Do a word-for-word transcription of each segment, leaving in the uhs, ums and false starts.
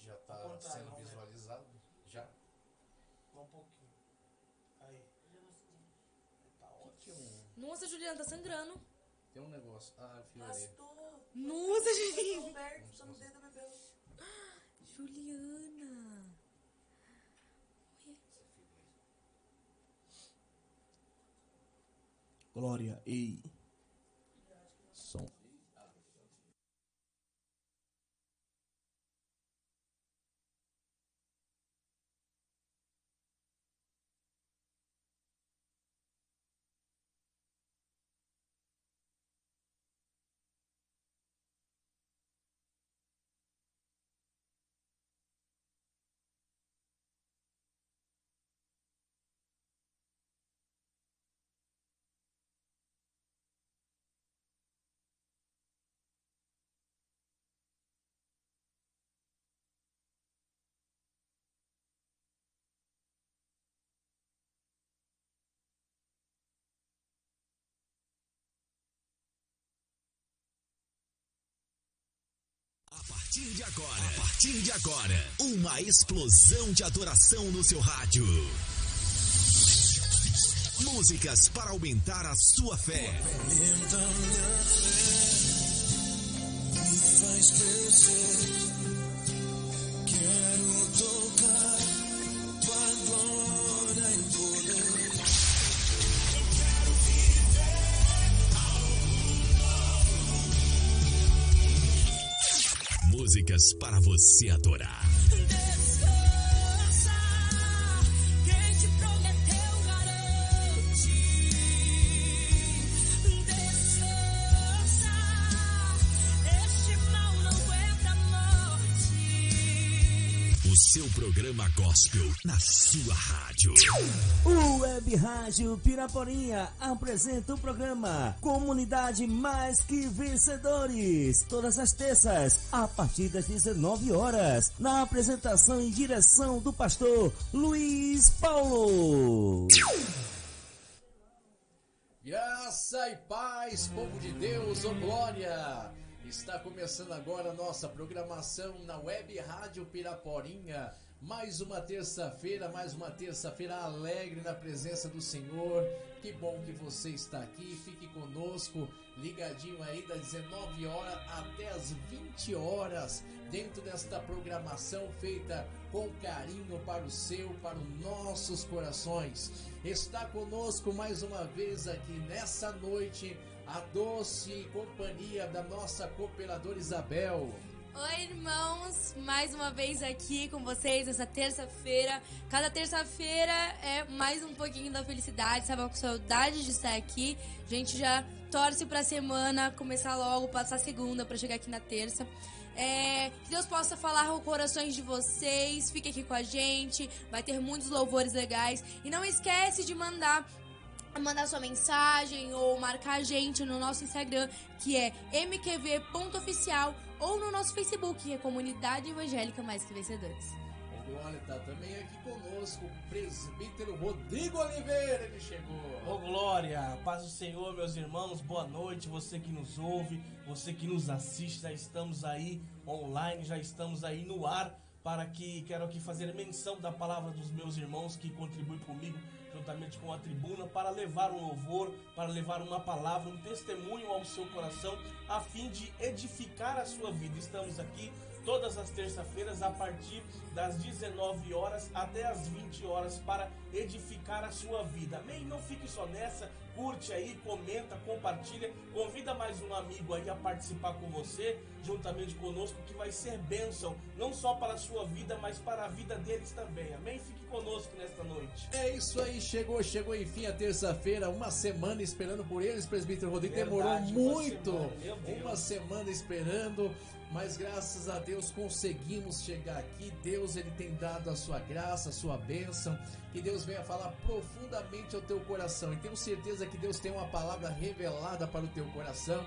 Já tá sendo visualizado? Já? Um pouquinho. Aí. Tá ótimo. Que um, Nossa, Juliana, tá sangrando. tem um negócio. Ah, fio ali. Pastor, Nossa, Juliana. Roberto, tá no dedo, bebê. Juliana. Glória, ei. Som. A partir de agora, a partir de agora, uma explosão de adoração no seu rádio. Músicas para aumentar a sua fé. Aumenta minha fé, me faz crescer. Quero tocar tua glória e poder. Eu quero viver algo novo. Músicas para você adorar. Descansa, quem te prometeu garante. Descansa, este mal não aguenta a morte. O seu programa gospel na sua rádio. O Web Rádio Piraporinha apresenta o programa Comunidade Mais Que Vencedores, todas as terças, a partir das dezenove horas, na apresentação e direção do pastor Luiz Paulo. Graça e paz, povo de Deus, ô glória! Está começando agora a nossa programação na Web Rádio Piraporinha. Mais uma terça-feira, mais uma terça-feira alegre na presença do Senhor. Que bom que você está aqui, fique conosco, ligadinho aí das dezenove horas até as vinte horas, dentro desta programação feita com carinho para o seu, para os nossos corações. Está conosco mais uma vez aqui nessa noite a doce companhia da nossa cooperadora Isabel. Oi, irmãos, mais uma vez aqui com vocês essa terça-feira. Cada terça-feira é mais um pouquinho da felicidade, estava com saudade de estar aqui. A gente já torce pra semana começar logo, passar a segunda pra chegar aqui na terça. É, que Deus possa falar com corações de vocês, fique aqui com a gente, vai ter muitos louvores legais. E não esquece de mandar mandar sua mensagem ou marcar a gente no nosso Instagram, que é m q v ponto oficial, ou no nosso Facebook, que é Comunidade Evangélica Mais Que Vencedores. O Glória está também aqui conosco, o presbítero Rodrigo Oliveira, ele chegou. Ô Glória, paz do Senhor, meus irmãos, boa noite, você que nos ouve, você que nos assiste, já estamos aí online, já estamos aí no ar, para que, quero aqui fazer menção da palavra dos meus irmãos que contribuem comigo, juntamente com a tribuna, para levar um louvor, para levar uma palavra, um testemunho ao seu coração, a fim de edificar a sua vida. Estamos aqui todas as terças-feiras, a partir das dezenove horas até as vinte horas, para edificar a sua vida. Amém? Não fique só nessa, curte aí, comenta, compartilha, convida mais um amigo aí a participar com você, juntamente conosco, que vai ser bênção, não só para a sua vida, mas para a vida deles também. Amém? Fique conosco nesta noite. É isso aí, chegou, chegou enfim a terça-feira, uma semana esperando por eles, presbítero Rodrigo. Verdade, Demorou uma muito, semana, meu Deus. uma semana esperando, mas graças a Deus conseguimos chegar aqui. Deus, ele tem dado a sua graça, a sua bênção, que Deus venha falar profundamente ao teu coração, e tenho certeza que Deus tem uma palavra revelada para o teu coração.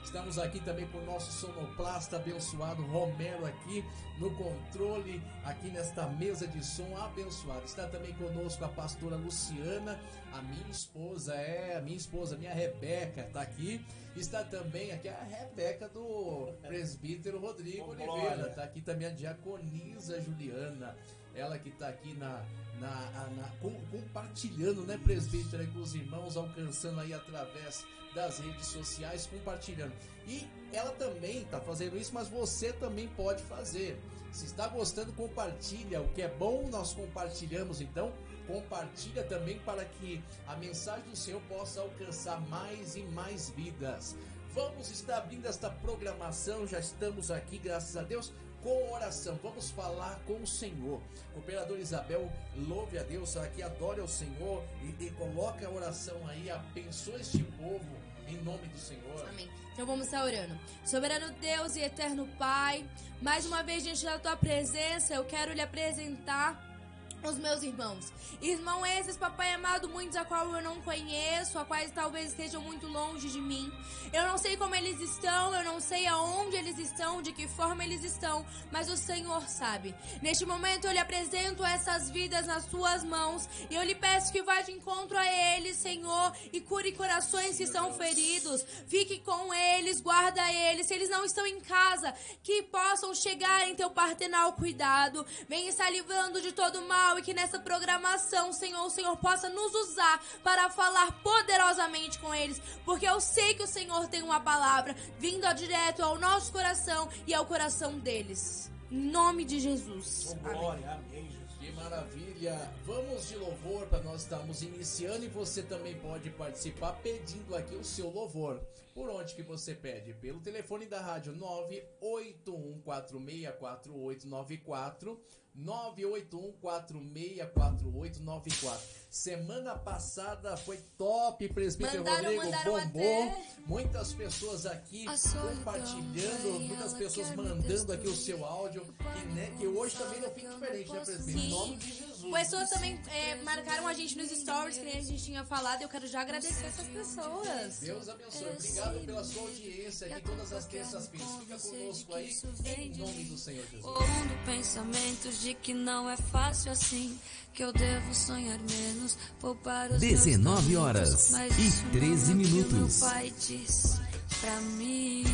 Estamos aqui também com o nosso sonoplasta abençoado Romero aqui no controle, aqui nesta mesa de som abençoada. Está também conosco a pastora Luciana, a minha esposa, é, a minha esposa, a minha Rebeca, tá aqui. Está também aqui a Rebeca do presbítero Rodrigo Oh, Oliveira, glória. tá aqui também a diaconisa Juliana, ela que tá aqui na, na, na com, compartilhando, né, presbítero, aí com os irmãos, alcançando aí através das redes sociais, compartilhando. E ela também tá fazendo isso, mas você também pode fazer. Se está gostando, compartilha. O que é bom, nós compartilhamos. Então, compartilha também para que a mensagem do Senhor possa alcançar mais e mais vidas. Vamos estar abrindo esta programação. Já estamos aqui, graças a Deus, com oração. Vamos falar com o Senhor. Cooperador Isabel, louve a Deus aqui, adore ao Senhor e, e coloca a oração aí, abençoa este povo em nome do Senhor. Amém. Então vamos estar orando. Soberano Deus e eterno Pai, mais uma vez diante da tua presença, eu quero lhe apresentar os meus irmãos. Irmão esses, papai amado, muitos a qual eu não conheço, a quais talvez estejam muito longe de mim. Eu não sei como eles estão, eu não sei aonde eles estão, de que forma eles estão, mas o Senhor sabe. Neste momento eu lhe apresento essas vidas nas suas mãos e eu lhe peço que vá de encontro a eles, Senhor, e cure corações que estão feridos. Fique com eles, guarda eles. Se eles não estão em casa, que possam chegar em teu partenal cuidado. Venha estar livrando de todo mal e que nessa programação, Senhor, o Senhor possa nos usar para falar poderosamente com eles, porque eu sei que o Senhor tem uma palavra vindo direto ao nosso coração e ao coração deles. Em nome de Jesus. Oh, Amém. glória, amém, Jesus. Que maravilha! Vamos de louvor para nós estarmos iniciando e você também pode participar pedindo aqui o seu louvor. Por onde que você pede? Pelo telefone da rádio nove oito um quatro seis quatro oito nove quatro, nove oito um quatro seis quatro oito nove quatro. Semana passada foi top, presbítero Mandaram, Rodrigo, mandaram bombou. até. Muitas pessoas aqui A solidão compartilhando, vem, muitas ela pessoas quer me mandando aqui o destruir. seu áudio, que, né, que hoje também não fica diferente, né, presbítero? Em Sim. nome de Jesus. Pessoas também é, marcaram a gente nos stories, que nem a gente tinha falado. Eu quero já agradecer essas pessoas. Deus abençoe. Obrigado pela sua audiência aqui todas as terças-feiras. Fica conosco aí, em nome do Senhor Jesus. Ouvindo pensamentos de que não é fácil assim, que eu devo sonhar menos, poupar os dezenove meus horas talentos, mas e isso não treze é o que o minutos. meu pai diz pra mim.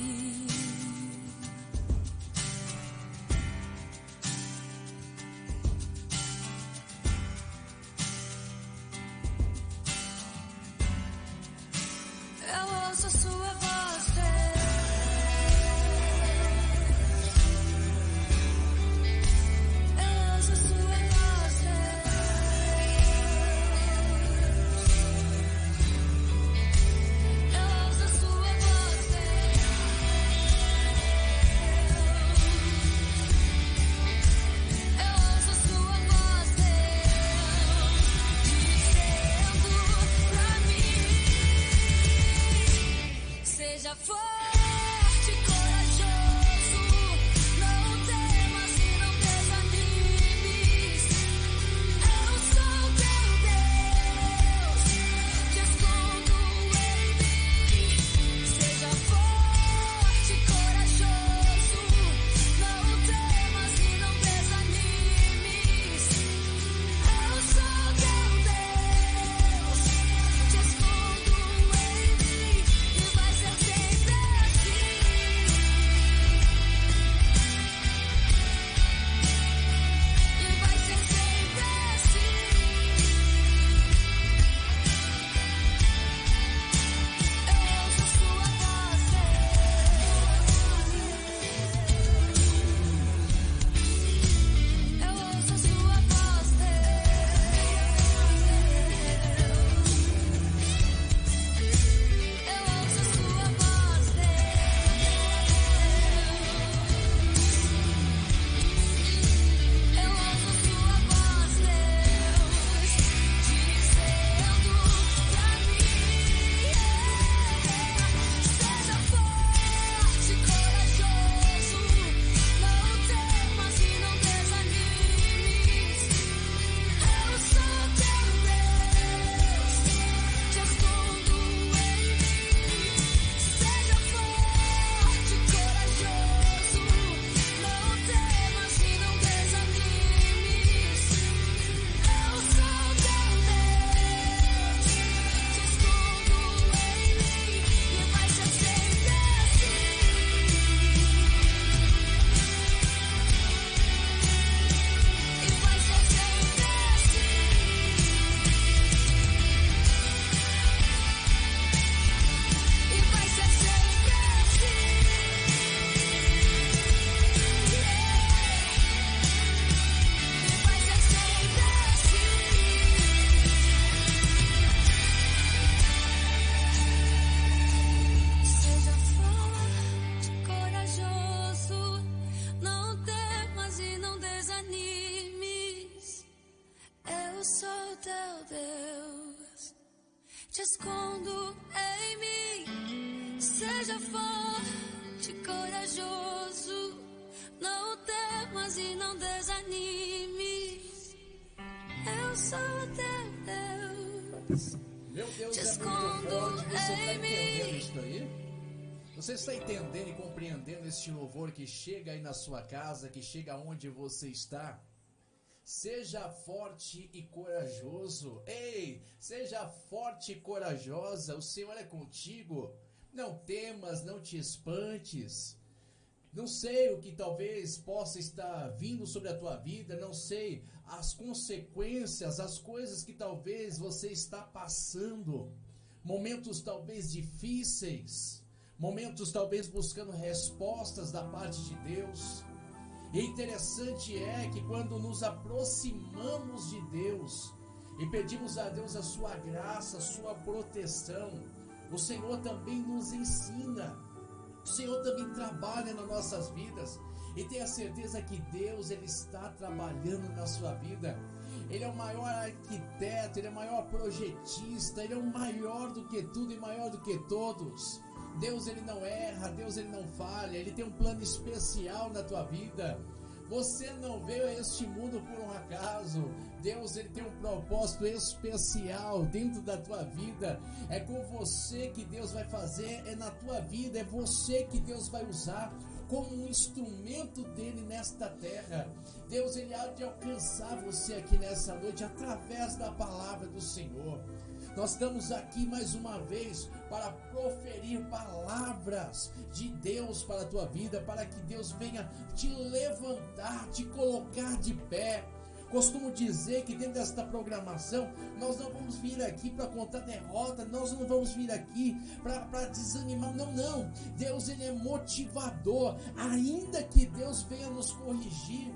Eu ouço a sua voz, Deus. Eu ouço a sua voz, Deus. Eu ouço a sua voz, Deus. Eu ouço a sua voz, Deus, dizendo pra mim. te escondo em mim. Seja forte, corajoso, não temas e não desanimes. Eu sou teu Deus. Meu Deus, Te é muito escondo forte. Você está em entendendo mim. isso aí? Você está entendendo e compreendendo este louvor que chega aí na sua casa, que chega onde você está? Seja forte e corajoso. Ei, seja forte e corajosa. O Senhor é contigo. Não temas, não te espantes. Não sei o que talvez possa estar vindo sobre a tua vida, não sei as consequências, as coisas que talvez você está passando, momentos talvez difíceis, momentos talvez buscando respostas da parte de Deus. E interessante é que quando nos aproximamos de Deus e pedimos a Deus a sua graça, a sua proteção, o Senhor também nos ensina. O Senhor também trabalha nas nossas vidas. E tenha certeza que Deus, Ele está trabalhando na sua vida. Ele é o maior arquiteto, Ele é o maior projetista, Ele é o maior do que tudo e maior do que todos. Deus, Ele não erra, Deus, Ele não falha. Ele tem um plano especial na tua vida. Você não veio a este mundo por um acaso. Deus, Ele tem um propósito especial dentro da tua vida. É com você que Deus vai fazer, é na tua vida, é você que Deus vai usar como um instrumento dele nesta terra. Deus, Ele há de alcançar você aqui nessa noite através da palavra do Senhor. Nós estamos aqui mais uma vez para proferir palavras de Deus para a tua vida, para que Deus venha te levantar, te colocar de pé. Costumo dizer que dentro desta programação nós não vamos vir aqui para contar derrota, nós não vamos vir aqui para desanimar, não, não. Deus, Ele é motivador, ainda que Deus venha nos corrigir,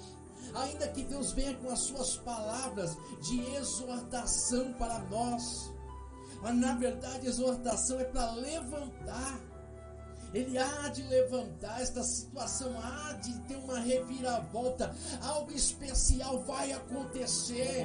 ainda que Deus venha com as suas palavras de exortação para nós, mas na verdade exortação é para levantar. Ele há de levantar esta situação, há de ter uma reviravolta, algo especial vai acontecer.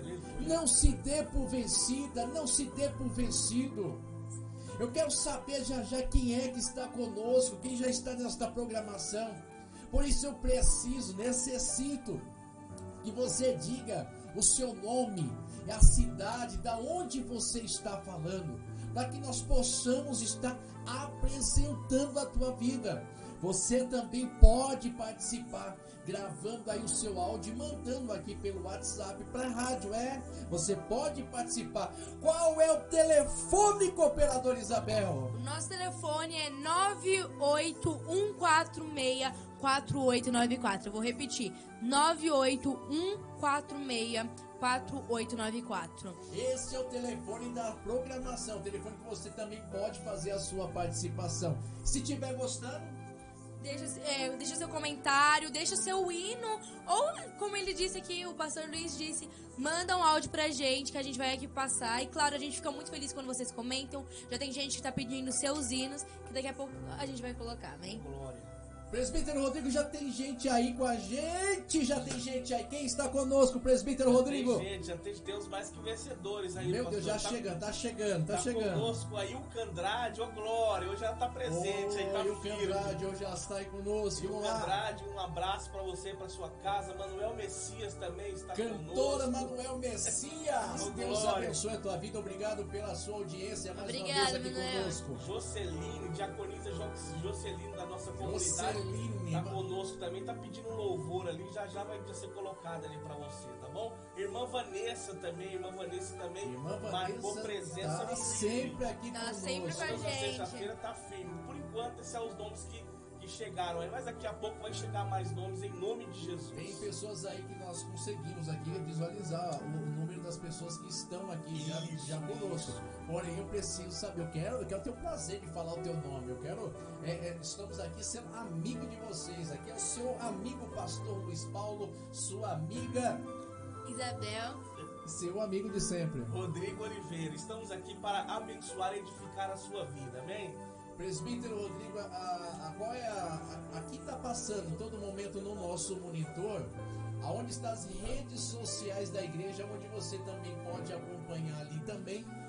Não se dê por vencida, não se dê por vencido. Eu quero saber já já quem é que está conosco, quem já está nesta programação. Por isso eu preciso, necessito que você diga o seu nome e a cidade da onde você está falando, para que nós possamos estar apresentando a tua vida. Você também pode participar, gravando aí o seu áudio e mandando aqui pelo WhatsApp para a rádio, é? Você pode participar. Qual é o telefone, cooperador Isabel? O nosso telefone é nove oito um quatro seis quatro oito nove quatro. Eu vou repetir, nove oito um quatro seis quatro oito nove quatro. Esse é o telefone da programação, o telefone que você também pode fazer a sua participação. Se estiver gostando, Deixa, é, deixa seu comentário, deixa seu hino, ou como ele disse aqui, o pastor Luiz disse, manda um áudio pra gente que a gente vai aqui passar. E claro, a gente fica muito feliz quando vocês comentam. Já tem gente que tá pedindo seus hinos, que daqui a pouco a gente vai colocar, amém? Glória. Presbítero Rodrigo, já tem gente aí com a gente, já tem gente aí. Quem está conosco, Presbítero Já Rodrigo? Tem gente, já tem, tem os mais que vencedores aí. Meu pastor. Deus, já tá, chegando, tá chegando, tá, tá chegando. conosco aí o Candrade, ô Glória, hoje já tá presente aí, tá Oi, o firme. Candrade hoje já está aí conosco, E o vamos lá. Andrade, um abraço pra você, pra sua casa. Manuel Messias também está Cantora conosco. Manuel Messias, Ô, Deus glória. abençoe a tua vida, obrigado pela sua audiência mais Obrigada, uma vez aqui Manuel. conosco. Joceline, diaconisa Jo- Joceline da nossa comunidade. Joceline, Tá ma- conosco também, tá pedindo um louvor ali, já já vai ser colocado ali pra você, tá bom? Irmã Vanessa também, irmã Vanessa também Irmã marcou Vanessa presença tá firme. sempre aqui Tá conosco. sempre com a Toda gente. sexta-feira tá firme. Por enquanto, esses são os nomes que, que chegaram aí, mas daqui a pouco vai chegar mais nomes em nome de Jesus. Tem pessoas aí que nós conseguimos aqui visualizar o, o número das pessoas que estão aqui já, Isso, já conosco. isso. Porém, eu preciso saber, eu quero, eu quero ter o prazer de falar o teu nome. Eu quero, é, é, estamos aqui sendo amigo de vocês. Aqui é o seu amigo pastor Luiz Paulo, sua amiga, Isabel. seu amigo de sempre. Rodrigo Oliveira, estamos aqui para abençoar e edificar a sua vida, amém? Presbítero Rodrigo, a, a, a- qual é a, a- aqui está passando todo momento no nosso monitor, aonde estão as redes sociais da igreja, onde você também pode acompanhar ali também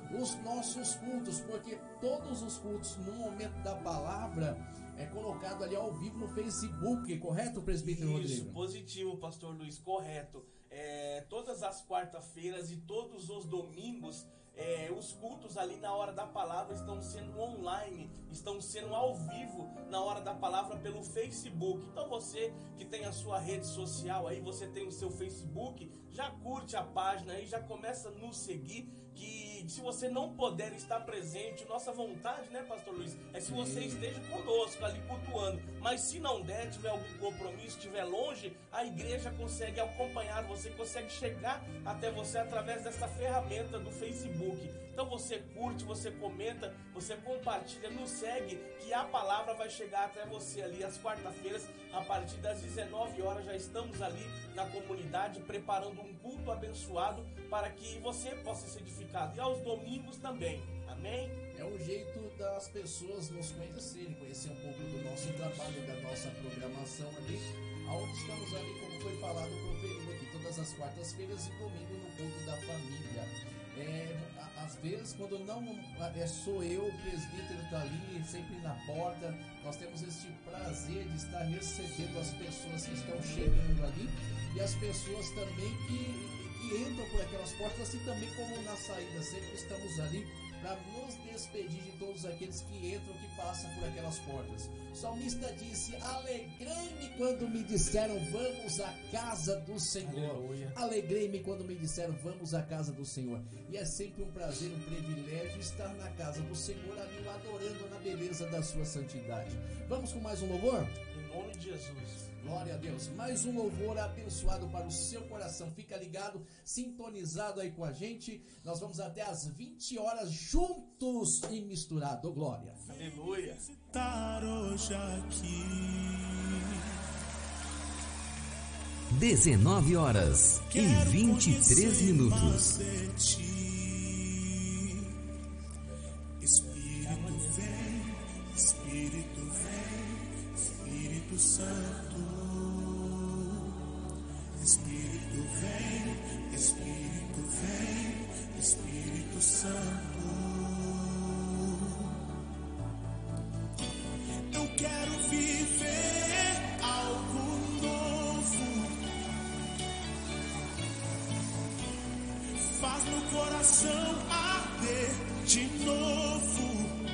os nossos cultos, porque todos os cultos no momento da palavra é colocado ali ao vivo no Facebook, correto, presbítero Isso, Rodrigo? positivo, pastor Luiz, correto. É, todas as quarta-feiras e todos os domingos, é, os cultos ali na hora da palavra estão sendo online, estão sendo ao vivo na hora da palavra pelo Facebook. Então você que tem a sua rede social aí, você tem o seu Facebook, já curte a página aí, já começa a nos seguir, que se você não puder estar presente, nossa vontade, né, pastor Luiz, é que você esteja conosco ali cultuando, mas se não der, tiver algum compromisso, estiver longe, a igreja consegue acompanhar, você consegue chegar até você através dessa ferramenta do Facebook. Então você curte, você comenta, você compartilha, nos segue, que a palavra vai chegar até você ali às quarta-feiras, a partir das dezenove horas, já estamos ali na comunidade preparando um culto abençoado para que você possa ser edificado, e aos domingos também, amém? É um jeito das pessoas nos conhecerem, conhecer um pouco do nosso trabalho, da nossa programação ali, onde estamos ali, como foi falado, proferindo aqui todas as quartas-feiras e domingo no culto da família. É, às vezes, quando não é, sou eu, o presbítero está ali, sempre na porta, nós temos este prazer de estar recebendo as pessoas que estão chegando ali e as pessoas também que, que entram por aquelas portas, assim também como na saída, sempre estamos ali para nos despedir de todos aqueles que entram, que passam por aquelas portas. O salmista disse: alegrei-me quando me disseram vamos à casa do Senhor. Aleluia. Alegrei-me quando me disseram vamos à casa do Senhor. E é sempre um prazer, um privilégio estar na casa do Senhor, ali o adorando na beleza da sua santidade. Vamos com mais um louvor? Em nome de Jesus. Glória a Deus. Mais um louvor abençoado para o seu coração. Fica ligado, sintonizado aí com a gente. Nós vamos até às vinte horas juntos e misturado. Glória. Aleluia. Estar hoje aqui. dezenove horas e vinte e três minutos. Espírito vem, Espírito vem, Espírito Santo. Espírito vem, Espírito vem, Espírito Santo. Eu quero viver algo novo. Faz meu coração arder de novo,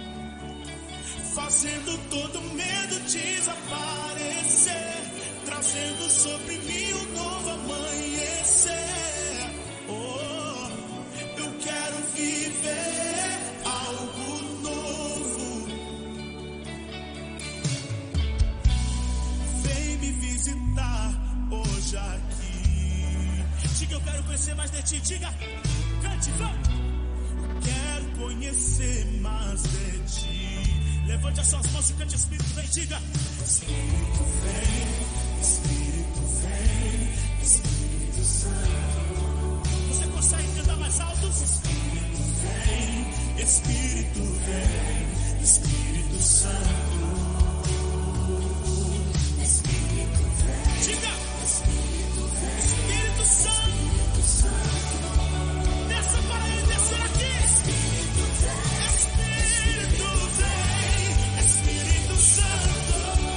fazendo todo medo desaparecer, trazendo sobre mim um novo amanhecer. Oh, eu quero viver algo novo. Vem me visitar hoje aqui. Diga, eu quero conhecer mais de ti. Diga, cante, vamos. Quero conhecer mais de ti. Levante as suas mãos e cante. Espírito vem, diga. Espírito vem, Espírito vem, Espírito Santo. Você consegue cantar mais alto? Espírito vem, Espírito vem, Espírito Santo. Espírito vem, diga. Espírito vem, Espírito Santo. Desça para ele, descer aqui. Espírito vem, Espírito vem, Espírito Santo.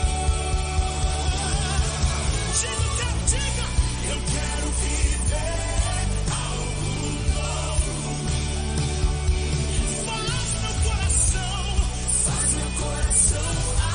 Diga, diga, eu quero viver algo novo. Faz meu coração, faz meu coração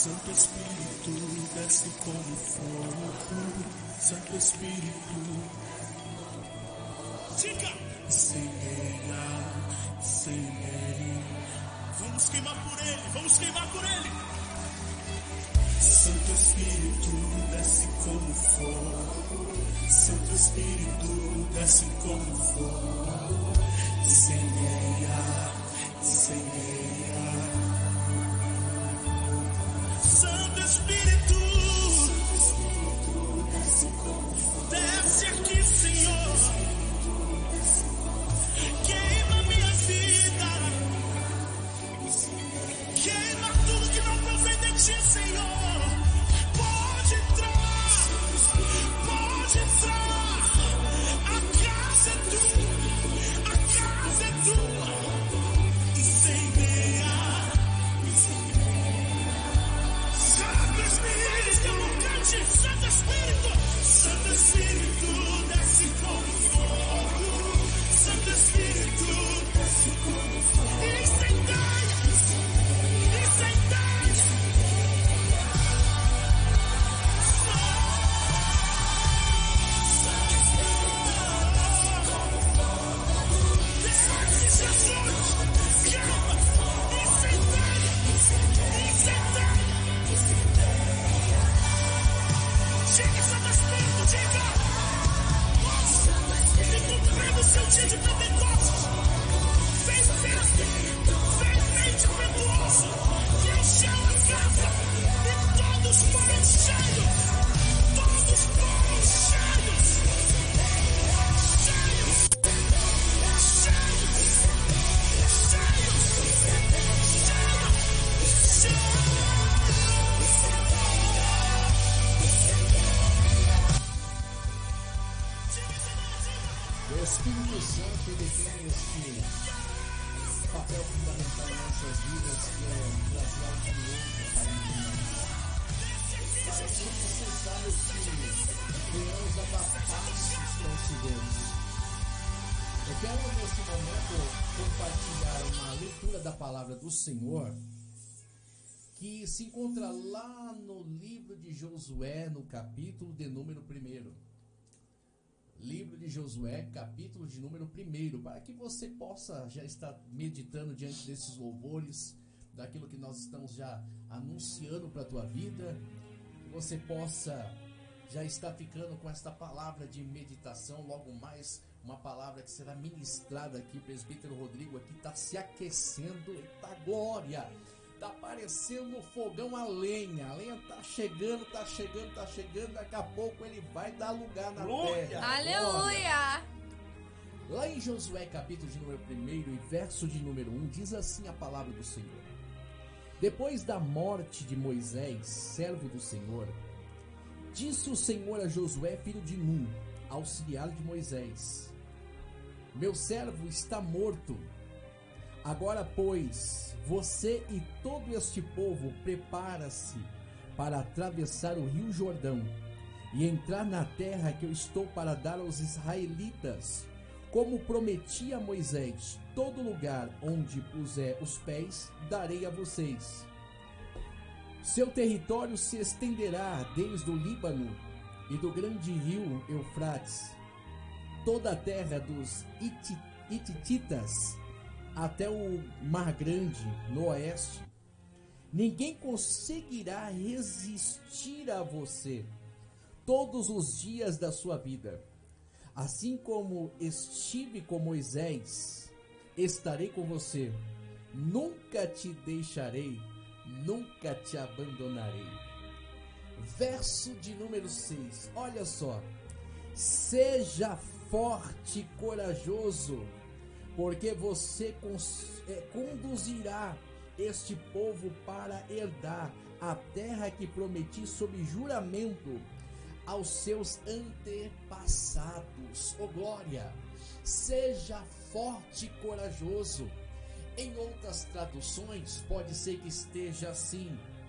Santo Espírito, desce como fogo. Santo Espírito, diga, incendeia, incendeia. Vamos queimar por ele, vamos queimar por ele. Santo Espírito, desce como fogo. Santo Espírito, desce como fogo. Incendeia, incendeia. Santo Espírito, desce aqui, Senhor. Queima minha vida. Queima tudo que não provém de ti, Senhor. Pode entrar. Pode entrar. A casa é tua. A casa é tua. Incendeia. Santo Espírito, cante. Santo Espírito. Santo Espírito, desce como fogo. Santo Espírito, desce como fogo. Incendeia, incendeia. Desce, Jesus. Calma, incendeia, incendeia. Chega, Santo Espírito, diga. Se cumprindo o seu dia de Pentecostes, fez festa, fez leite impetuoso, que encheu a casa, e todos foram cheios, todos foram cheios, cheios, cheios, cheios, cheios, O Espírito Santo, ele tem esse papel fundamental em nossas vidas, que é trazer algo novo para a gente. É necessário que venhamos adaptar os cidadãos. Eu quero, nesse momento, compartilhar uma leitura da palavra do Senhor, que se encontra lá no livro de Josué, no capítulo de número primeiro. Livro de Josué, capítulo de número primeiro, para que você possa já estar meditando diante desses louvores, daquilo que nós estamos já anunciando para a tua vida, que você possa já estar ficando com esta palavra de meditação, logo mais uma palavra que será ministrada aqui. O presbítero Rodrigo aqui está se aquecendo, eita glória! Tá parecendo um fogão a lenha. A lenha tá chegando, tá chegando, tá chegando. Daqui a pouco ele vai dar lugar na Glória. terra. Aleluia! Lá em Josué, capítulo de número primeiro e verso de número um, diz assim a palavra do Senhor. Depois da morte de Moisés, servo do Senhor, disse o Senhor a Josué, filho de Nun, auxiliar de Moisés: meu servo está morto. Agora, pois, você e todo este povo prepara-se para atravessar o rio Jordão e entrar na terra que eu estou para dar aos israelitas. Como prometi a Moisés, todo lugar onde puser os pés, darei a vocês. Seu território se estenderá desde o Líbano e do grande rio Eufrates, toda a terra dos Hititas, até o Mar Grande, no oeste. Ninguém conseguirá resistir a você todos os dias da sua vida. Assim como estive com Moisés, estarei com você. Nunca te deixarei, nunca te abandonarei. Verso de número seis. Olha só. Seja forte e corajoso, porque você conduzirá este povo para herdar a terra que prometi sob juramento aos seus antepassados. Oh glória! Seja forte e corajoso. Em outras traduções pode ser que esteja assim: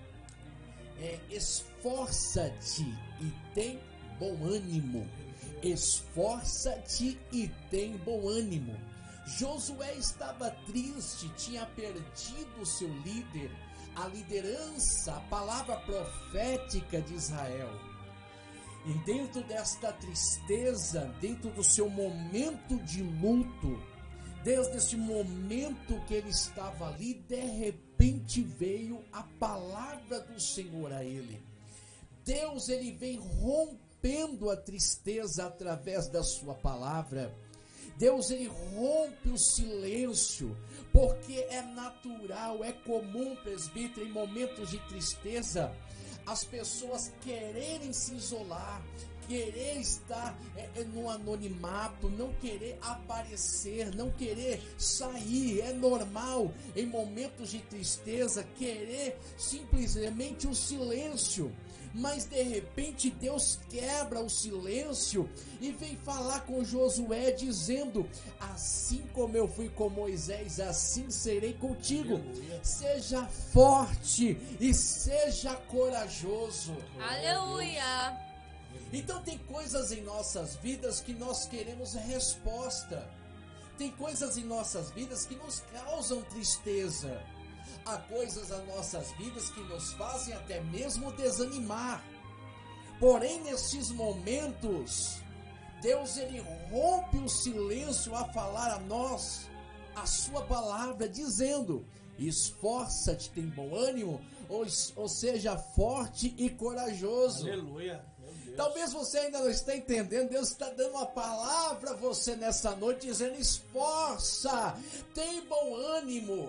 é, esforça-te e tem bom ânimo. Esforça-te e tem bom ânimo. Josué estava triste, tinha perdido o seu líder, a liderança, a palavra profética de Israel. E dentro desta tristeza, dentro do seu momento de luto, desde esse momento que ele estava ali, de repente veio a palavra do Senhor a ele. Deus, ele vem rompendo a tristeza através da sua palavra. Deus, ele rompe o silêncio, porque é natural, é comum, presbítero, em momentos de tristeza, as pessoas quererem se isolar, querer estar é, é, no anonimato, não querer aparecer, não querer sair. É normal em momentos de tristeza querer simplesmente o silêncio. Mas de repente Deus quebra o silêncio e vem falar com Josué dizendo: assim como eu fui com Moisés, assim serei contigo. Seja forte e seja corajoso. Aleluia! Então tem coisas em nossas vidas que nós queremos resposta. Tem coisas em nossas vidas que nos causam tristeza. Há coisas nas nossas vidas que nos fazem até mesmo desanimar. Porém, nesses momentos, Deus, ele rompe o silêncio a falar a nós a sua palavra, dizendo: esforça-te, tem bom ânimo, ou, ou seja forte e corajoso. Aleluia. Meu Deus. Talvez você ainda não está entendendo. Deus está dando uma palavra a você nessa noite, dizendo: esforça, tem bom ânimo.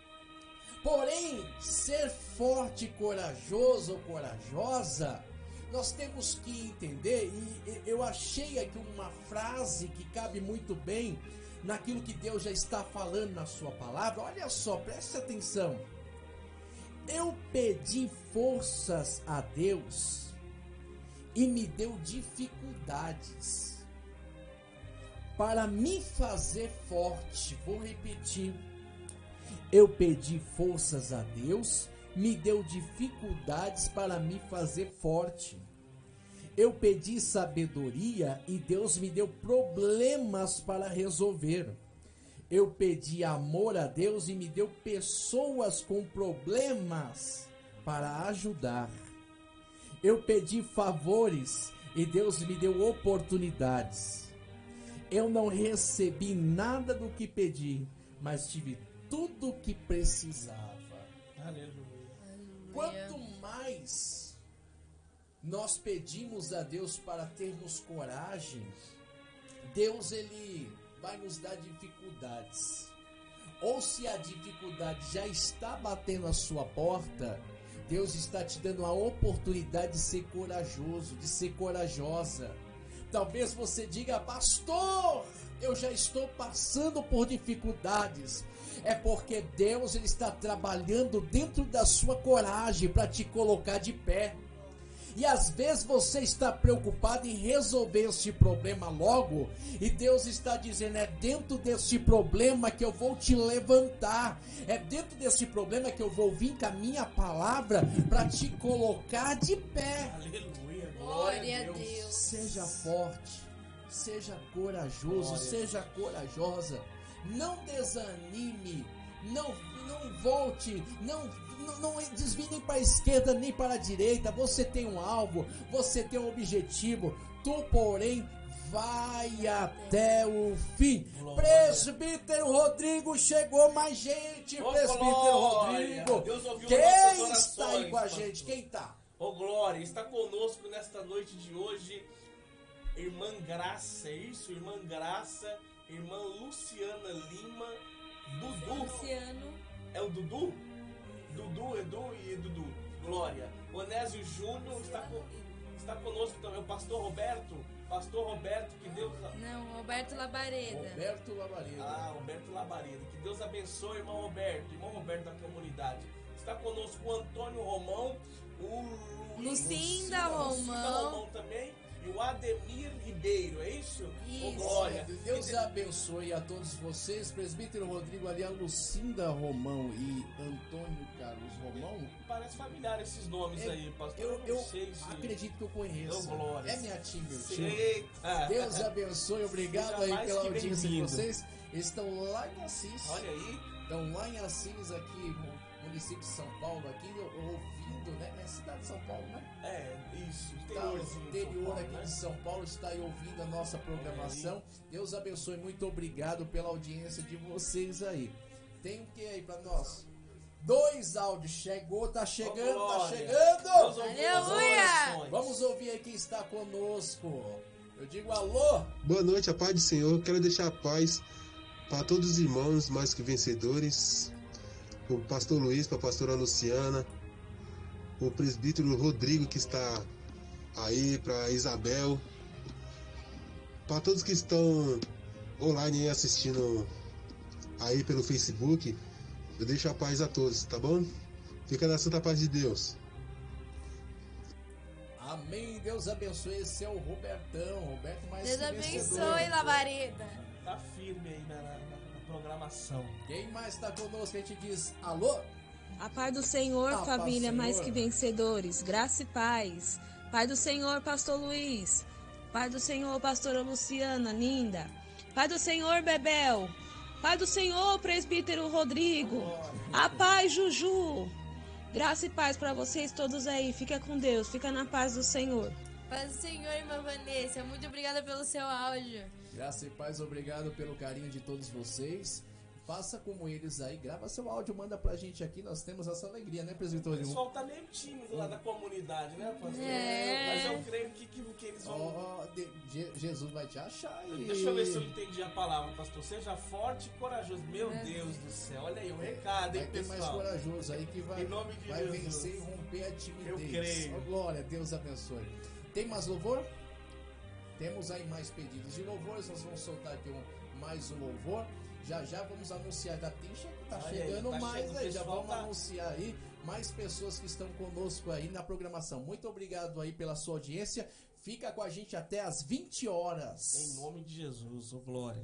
Porém, ser forte e corajoso ou corajosa, nós temos que entender, e eu achei aqui uma frase que cabe muito bem naquilo que Deus já está falando na sua palavra. Olha só, preste atenção. Eu pedi forças a Deus e me deu dificuldades para me fazer forte. Vou repetir. Eu pedi forças a Deus, me deu dificuldades para me fazer forte. Eu pedi sabedoria e Deus me deu problemas para resolver. Eu pedi amor a Deus e me deu pessoas com problemas para ajudar. Eu pedi favores e Deus me deu oportunidades. Eu não recebi nada do que pedi, mas tive tudo o que precisava. Aleluia. Quanto mais nós pedimos a Deus para termos coragem, Deus, ele vai nos dar dificuldades. Ou se a dificuldade já está batendo a sua porta, Deus está te dando a oportunidade de ser corajoso, de ser corajosa. Talvez você diga: pastor, eu já estou passando por dificuldades. É porque Deus, ele está trabalhando dentro da sua coragem para te colocar de pé. E às vezes você está preocupado em resolver este problema logo, e Deus está dizendo: é dentro desse problema que eu vou te levantar, é dentro desse problema que eu vou vir com a minha palavra para te colocar de pé. Aleluia. Glória a Deus. Seja forte, seja corajoso, Glória. seja corajosa. Não desanime, não, não volte, não, não, não desvie nem para a esquerda nem para a direita. Você tem um alvo, você tem um objetivo. Tu, porém, vai até o fim. Glória. Presbítero Rodrigo, chegou mais gente. Ô, Presbítero glória. Rodrigo, Deus ouviu quem nossas orações, está aí com a pastor. gente? Quem está? Ô Glória, está conosco nesta noite de hoje Irmã Graça, é isso? Irmã Graça, Irmã Luciana Lima, Dudu. Luciano. É o Dudu? Dudu, Edu e Dudu. Glória. Onésio Júnior está, co- está conosco também. O pastor Roberto. Pastor Roberto, que Deus... Não, Roberto Labareda. Roberto Labareda. Ah, Roberto Labareda. Que Deus abençoe, irmão Roberto. Irmão Roberto da comunidade. Está conosco o Antônio Romão, o Lu- Lucinda Lucinda Romão. Romão também. E o Ademir Ribeiro, é isso? Ô, Isso. Glória. Deus Que abençoe a todos vocês. Presbítero Rodrigo ali, a Lucinda Romão e Antônio Carlos Romão. Parece familiar esses nomes É, aí, pastor. Eu, não eu sei se... acredito que eu conheço. Ô, glória. É minha tia, meu tio. Eita. Deus abençoe, obrigado Seja aí mais pela que audiência de bem-vindo. vocês. estão lá em Assis. Olha aí. Estão lá em Assis, aqui no município de São Paulo, aqui ouvindo, né? É cidade de São Paulo, né? É, isso. Tá, o Interiorzinho de interior São Paulo, aqui né? de São Paulo está aí ouvindo a nossa programação. Deus abençoe, muito obrigado pela audiência de vocês aí. Tem o que aí pra nós? Dois áudios, chegou, tá chegando, Oh, tá glória. chegando! Aleluia! Vamos ouvir aí quem está conosco. Eu digo alô! Boa noite, a paz do Senhor. Quero deixar a paz para todos os irmãos mais que vencedores. O pastor Luiz, para a pastora Luciana, o presbítero Rodrigo que está aí, para Isabel, para todos que estão online aí assistindo aí pelo Facebook. Eu deixo a paz a todos, tá bom? Fica na santa paz de Deus. Amém, Deus abençoe. Esse é o Robertão, Roberto mais Deus que vencedor. abençoe, Labareda. Tá firme aí na, na, na programação. Quem mais está conosco? A gente diz alô? A paz do Senhor, A paz do família Senhor. mais que vencedores, graça e paz. Pai do Senhor, pastor Luiz. Pai do Senhor, pastora Luciana, linda. Pai do Senhor, Bebel. Pai do Senhor, presbítero Rodrigo. A paz, Juju. Graça e paz para vocês todos aí. Fica com Deus, fica na paz do Senhor. Paz do Senhor, irmã Vanessa. Muito obrigada pelo seu áudio. Graça e paz, obrigado pelo carinho de todos vocês. Faça como eles aí, grava seu áudio, manda pra gente aqui, nós temos essa alegria, né, O presbítero? pessoal tá meio tímido lá da comunidade, né, pastor? É. Mas eu creio que, que, que eles vão... Ó, de- Je- Jesus vai te achar aí. Deixa eu ver se eu entendi a palavra, pastor. Seja forte e corajoso. Meu Deus do céu, olha aí o recado, Vai hein, ter mais pessoal? corajoso aí que vai, Em nome de vai Jesus. vencer e romper a timidez. Eu creio. Ó, glória, Deus abençoe. Tem mais louvor? Temos aí mais pedidos de louvores, nós vamos soltar aqui um, mais um louvor. Já já vamos anunciar, já tem, che- tá Olha aí, chegando tá mais chegando, aí, já pessoal vamos tá- anunciar aí mais pessoas que estão conosco aí na programação. Muito obrigado aí pela sua audiência, fica com a gente até às vinte horas. Em nome de Jesus, ô glória.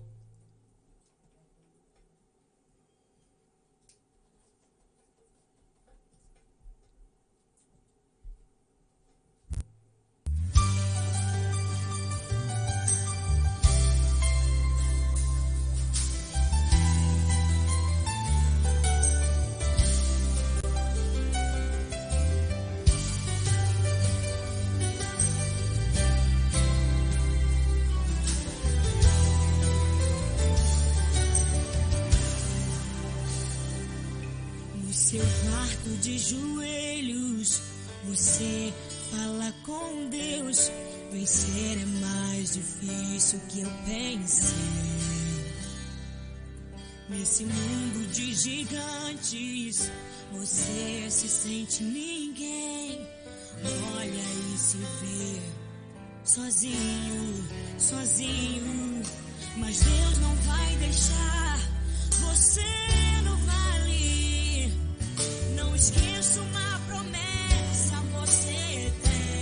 No seu quarto de joelhos, você fala com Deus. Vencer é mais difícil que eu pensei. Nesse mundo de gigantes, você se sente ninguém. Olha e se vê sozinho, sozinho. Mas Deus não vai deixar você no vale. Não esqueça uma promessa você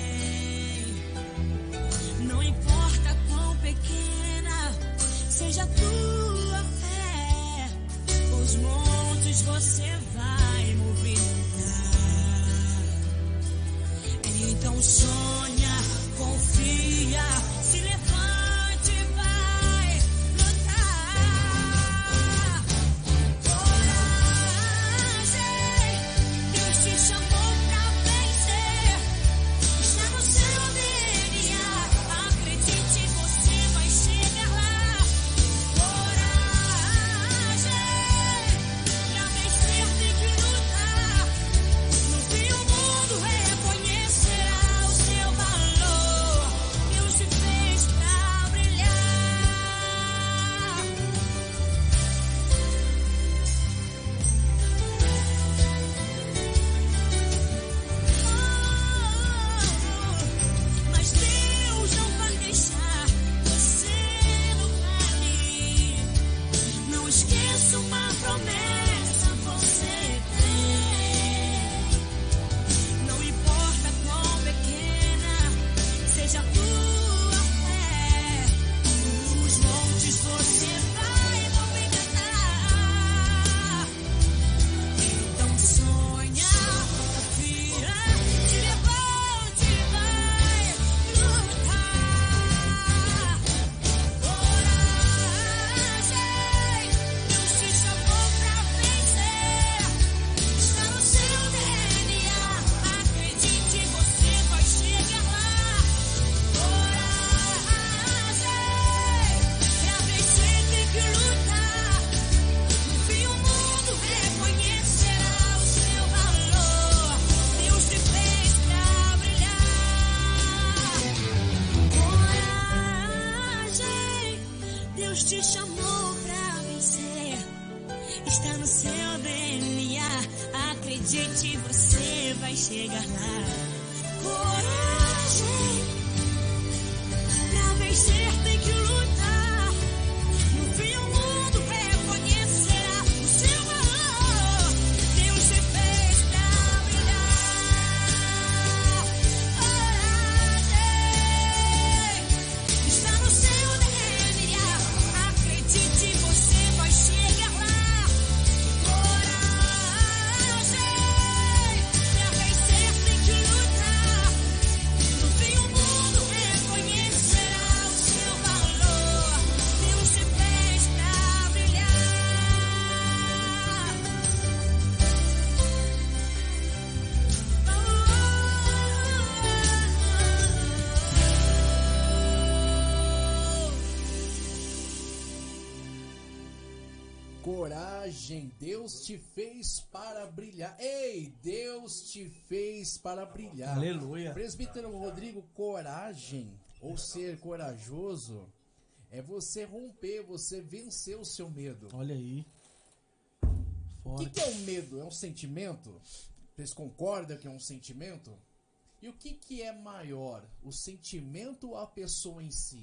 tem. Não importa quão pequena seja a tua fé, os montes você vai movimentar. Então sonha, confia, se levante e vai lutar. Coragem, Deus te chamou pra vencer. Está no seu D N A. Acredite, você vai chegar lá. Coragem, pra vencer tem que lutar. No fim o mundo reconhecerá o seu chegar lá. Coragem, pra vencer tem que lutar. No fim o mundo reconhecerá o seu valor. Deus te fez pra brilhar. Coragem, está no seu D N A. Acredite, você vai chegar lá. Coragem, pra vencer tem que lutar. No fim o mundo reconhecerá o seu valor. Deus te fez pra brilhar. Coragem, Deus te fez para brilhar. Ei, Deus te fez para brilhar. Aleluia. Presbítero Rodrigo, coragem, ou ser corajoso, é você romper, você vencer o seu medo. Olha aí. O que, Forte. que é o medo? É um sentimento? Vocês concordam que é um sentimento? E o que, que é maior? O sentimento ou a pessoa em si?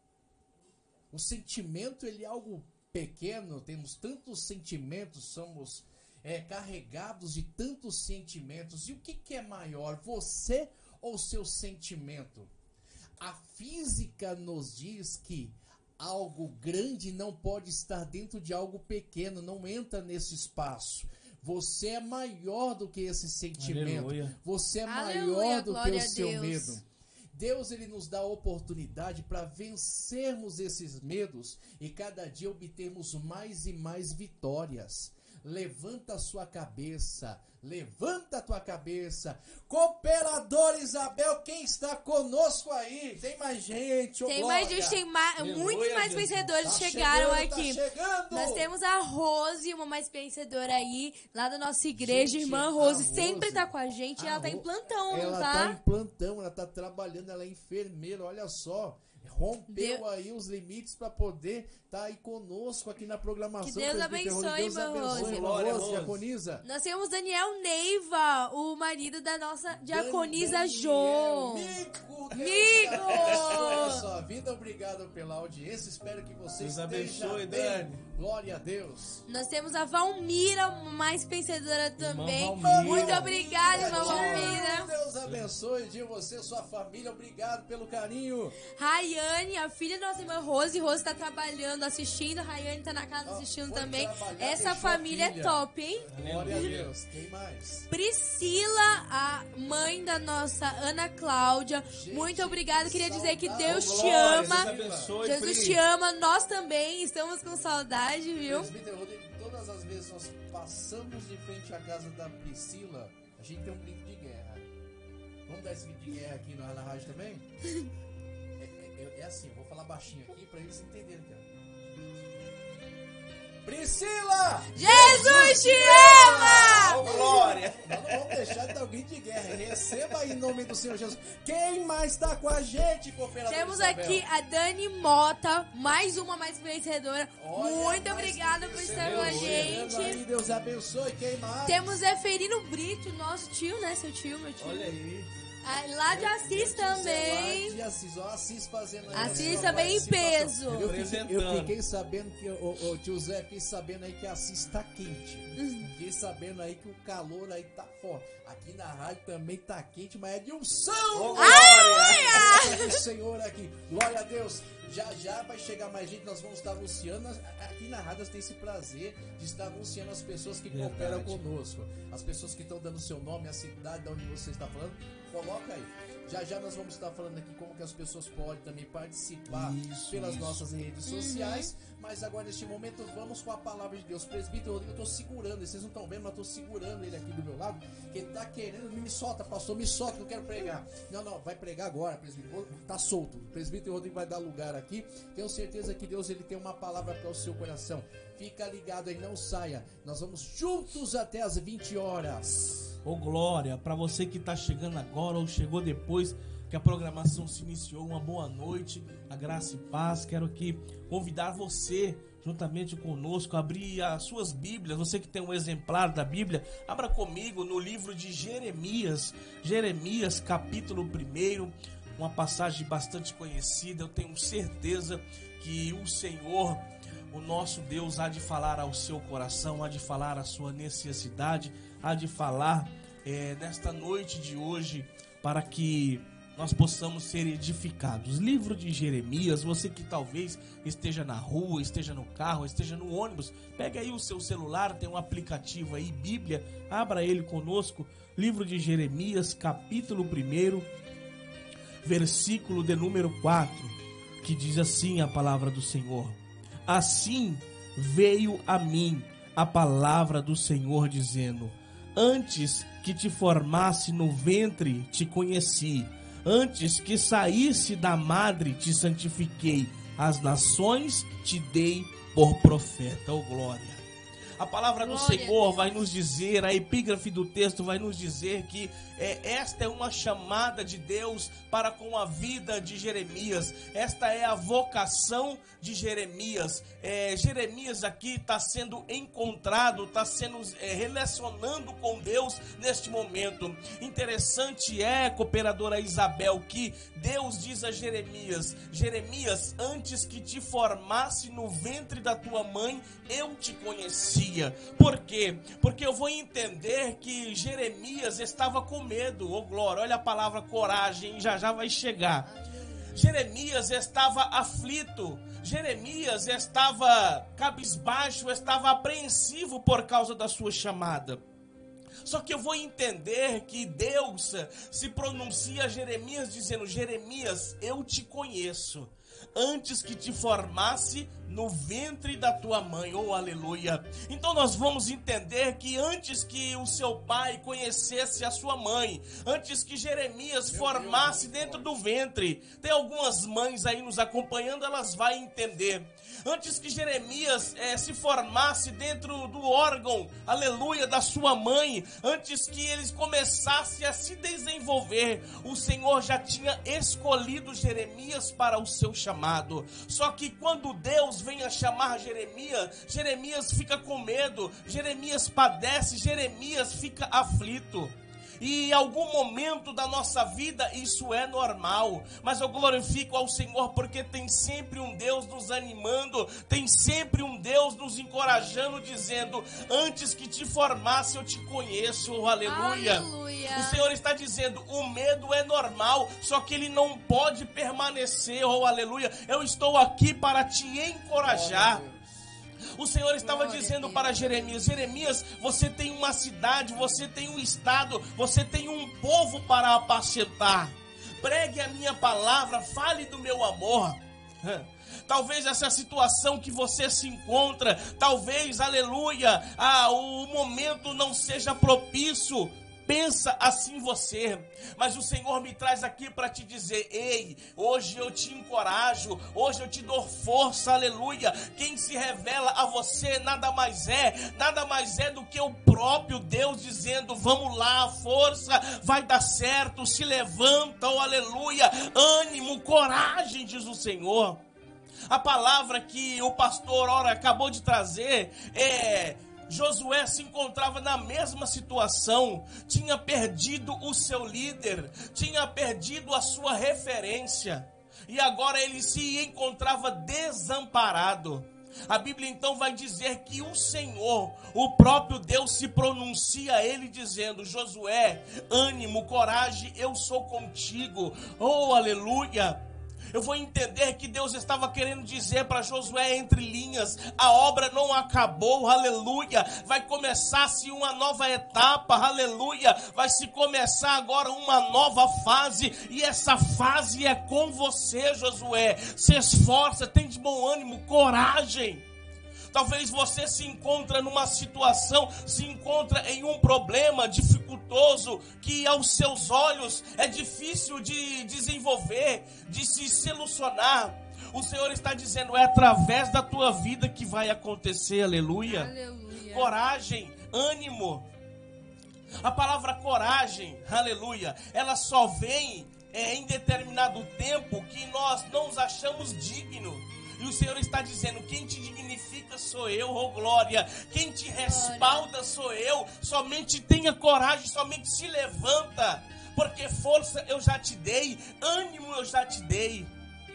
O sentimento, ele é algo pequeno, temos tantos sentimentos, somos é, carregados de tantos sentimentos. E o que, que é maior? Você ou seu sentimento? A física nos diz que algo grande não pode estar dentro de algo pequeno, não entra nesse espaço. Você é maior do que esse sentimento. Aleluia. Você é Aleluia, maior do que glória o a seu Deus. medo. Deus, ele nos dá a oportunidade para vencermos esses medos e cada dia obtermos mais e mais vitórias. Levanta a sua cabeça, levanta a tua cabeça. Cooperador Isabel, quem está conosco aí? Tem mais gente, ô Tem glória. mais gente, tem ma- Aleluia, muitos mais Jesus. vencedores Tá chegaram chegando, aqui. Tá chegando. Nós temos a Rose, uma mais vencedora aí, lá da nossa igreja. Gente, Irmã a Rose Rose- sempre tá com a gente e a ela tá em Ro- plantão, Ela não tá tá? em plantão, ela tá trabalhando, ela é enfermeira, olha só. Rompeu Deu- aí os limites para poder estar aí conosco aqui na programação. Que Deus Presbítero Rodrigo. abençoe, Deus irmã abençoe, Rose. irmã Glória, Rose, Rose. diaconisa. Nós temos Daniel Neiva, o marido da nossa diaconisa Daniel, Jo. Mico, Deus Mico! abençoe a sua vida, obrigado pela audiência, espero que você Deus esteja abençoe, bem. Dani. Glória a Deus. Nós temos a Valmira, mais vencedora também. Valmira. Muito obrigada, irmã Tio, Valmira. Deus abençoe de você, sua família, obrigado pelo carinho. Rayane, a filha da nossa irmã Rose. Rose tá trabalhando, assistindo. A Rayane tá na casa Ó, assistindo foi também. trabalhar, Essa deixou a família é filha. top, hein? Glória a Deus, quem mais? Priscila, a mãe da nossa Ana Cláudia. Gente, Muito obrigada. Queria dizer que saudade. Deus te Glória, ama. Deus abençoe, Jesus Pri. te ama. Nós também estamos com saudade, viu? Presbítero Rodrigo, todas as vezes nós passamos de frente à casa da Priscila, a gente tem um grito de guerra. Vamos dar esse grito de guerra aqui na, na rádio também? É, é- é assim, vou falar baixinho aqui pra eles entenderem. Cara. Priscila! Jesus te ama! Ô, glória. Nós não vamos deixar de dar o grito de guerra. Receba aí em nome do Senhor Jesus. Quem mais tá com a gente, cooperador Temos Isabel? aqui a Dani Mota, mais uma mais vencedora. Olha, Muito mais obrigada que por estar com a vencedor. gente. Aí, Deus abençoe. Quem mais? Temos Zeferino Brito, nosso tio, né? Seu tio, meu tio. Olha aí. Ah, lá de Assis também. De Assis, ó, Assis fazendo aí Assis a sua também em participação. peso. Eu fiquei, eu Representando. fiquei sabendo que, o, o tio Zé, fiquei sabendo aí que a Assis tá quente. Uhum. Fiquei sabendo aí que o calor aí tá forte. Aqui na rádio também tá quente, mas é de unção. Glória! O Senhor aqui. Glória a Deus. Já já vai chegar mais gente, nós vamos estar anunciando. Aqui na rádio tem esse prazer de estar anunciando as pessoas que Verdade. cooperam conosco. As pessoas que estão dando seu nome, a cidade de onde você está falando. Coloca aí. Já já nós vamos estar falando aqui como que as pessoas podem também participar Isso, pelas isso. nossas redes sociais. Mas agora neste momento vamos com a palavra de Deus. Presbítero Rodrigo, eu tô segurando, vocês não estão vendo, mas eu tô segurando ele aqui do meu lado, que ele tá querendo, me solta, pastor, me solta, que eu quero pregar. Não, não, vai pregar agora, presbítero, tá solto. O presbítero Rodrigo vai dar lugar aqui. Tenho certeza que Deus, ele tem uma palavra para o seu coração. Fica ligado aí, não saia. Nós vamos juntos até as vinte horas. Ô, glória, pra você que tá chegando agora ou chegou depois que a programação se iniciou, uma boa noite, a graça e paz. Quero aqui convidar você juntamente conosco, abrir as suas Bíblias. Você que tem um exemplar da Bíblia, abra comigo no livro de Jeremias, Jeremias capítulo um, uma passagem bastante conhecida. Eu tenho certeza que o Senhor, o nosso Deus, há de falar ao seu coração, há de falar à sua necessidade, há de falar é, nesta noite de hoje, para que nós possamos ser edificados. Livro de Jeremias, você que talvez esteja na rua, esteja no carro, esteja no ônibus, pega aí o seu celular, tem um aplicativo aí, Bíblia, abra ele conosco. Livro de Jeremias, capítulo um, versículo de número quatro, que diz assim a palavra do Senhor: assim veio a mim a palavra do Senhor, dizendo: antes que te formasse no ventre, te conheci. Antes que saísse da madre, te santifiquei. As nações te dei por profeta. Oh, glória! A palavra do Glória Senhor vai nos dizer, a epígrafe do texto vai nos dizer que é, esta é uma chamada de Deus para com a vida de Jeremias. Esta é a vocação de Jeremias. É, Jeremias aqui está sendo encontrado, está sendo é, relacionando com Deus neste momento. Interessante é, cooperadora Isabel, que Deus diz a Jeremias: Jeremias, antes que te formasse no ventre da tua mãe, eu te conheci. Por quê? Porque eu vou entender que Jeremias estava com medo. Oh, glória, olha a palavra coragem, já já vai chegar. Jeremias estava aflito. Jeremias estava cabisbaixo, estava apreensivo por causa da sua chamada. Só que eu vou entender que Deus se pronuncia a Jeremias dizendo: Jeremias, eu te conheço antes que te formasse no ventre da tua mãe. Oh, aleluia! Então nós vamos entender que antes que o seu pai conhecesse a sua mãe, antes que Jeremias formasse dentro do ventre, tem algumas mães aí nos acompanhando, elas vão entender. Antes que Jeremias eh, se formasse dentro do órgão, aleluia, da sua mãe, antes que eles começassem a se desenvolver, o Senhor já tinha escolhido Jeremias para o seu chamado. Só que quando Deus vem a chamar Jeremias, Jeremias fica com medo, Jeremias padece, Jeremias fica aflito. E em algum momento da nossa vida isso é normal, mas eu glorifico ao Senhor porque tem sempre um Deus nos animando, tem sempre um Deus nos encorajando, dizendo: antes que te formasse eu te conheço. Oh, aleluia. Aleluia. O Senhor está dizendo: o medo é normal, só que ele não pode permanecer. Oh, aleluia. Eu estou aqui para te encorajar. O Senhor estava Glória dizendo para Jeremias: Jeremias, você tem uma cidade, você tem um estado, você tem um povo para apacentar. Pregue a minha palavra, fale do meu amor. Talvez essa situação que você se encontra, talvez, aleluia, ah, o momento não seja propício. Pensa assim você, mas o Senhor me traz aqui para te dizer: ei, hoje eu te encorajo, hoje eu te dou força, aleluia. Quem se revela a você nada mais é, nada mais é do que o próprio Deus dizendo: vamos lá, força, vai dar certo, se levanta, oh, aleluia, ânimo, coragem, diz o Senhor. A palavra que o pastor ora acabou de trazer é: Josué se encontrava na mesma situação, tinha perdido o seu líder, tinha perdido a sua referência, e agora ele se encontrava desamparado. A Bíblia então vai dizer que o Senhor, o próprio Deus, se pronuncia a ele dizendo: Josué, ânimo, coragem, eu sou contigo. Oh, aleluia! Eu vou entender que Deus estava querendo dizer para Josué entre linhas: a obra não acabou, aleluia, vai começar-se uma nova etapa, aleluia, vai se começar agora uma nova fase, e essa fase é com você, Josué. Se esforça, tem de bom ânimo, coragem. Talvez você se encontra numa situação, se encontra em um problema dificultoso que aos seus olhos é difícil de desenvolver, de se solucionar. O Senhor está dizendo: é através da tua vida que vai acontecer, aleluia. Aleluia. Coragem, ânimo. A palavra coragem, aleluia, ela só vem é, em determinado tempo que nós não nos achamos dignos. E E o Senhor está dizendo, quem te dignifica sou eu, oh glória. Quem te respalda sou eu. Somente tenha coragem, somente se levanta. Porque força eu já te dei, ânimo eu já te dei.